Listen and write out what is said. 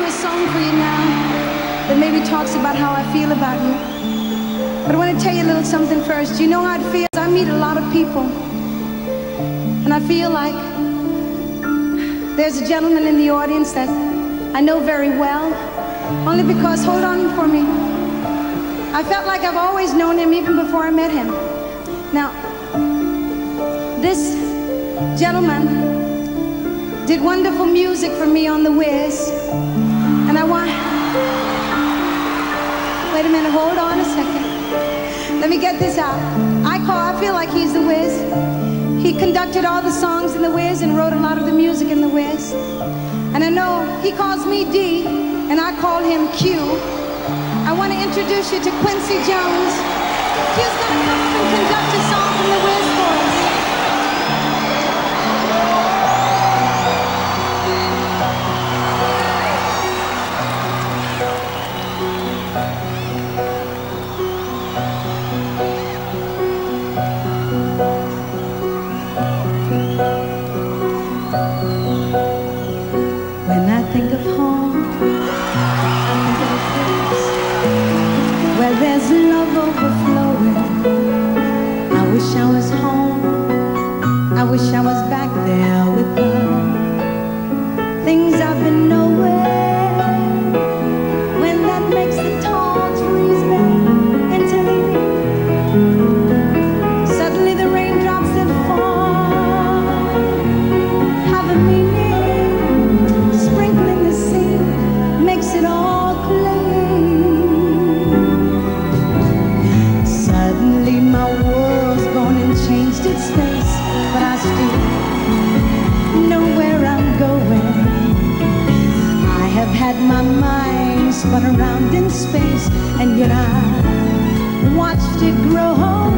a song for you now that maybe talks about how I feel about you. But I want to tell you a little something first. You know how it feels? I meet a lot of people, and I feel like there's a gentleman in the audience that I know very well, only because, hold on for me, I felt like I've always known him even before I met him. Now, this gentleman did wonderful music for me on the Wiz, and I want... Wait a minute, hold on a second. Let me get this out. I feel like he's the Wiz. He conducted all the songs in the Wiz and wrote a lot of the music in the Wiz. And I know he calls me D, and I call him Q. I want to introduce you to Quincy Jones. Q's gonna come up and conduct a song from the Wiz for us. When I think of home, I think of a place where there's love overflowing. I wish I was home, I wish I was back there with her. Things I've been nowhere, when that makes the tall trees bend into leaves. Suddenly the raindrops that fall have a meaning. Sprinkling the sea makes it all clean. Suddenly my world's gone and changed its face, but I still know where I'm going. I have had my mind spun around in space, and yet I watched it grow.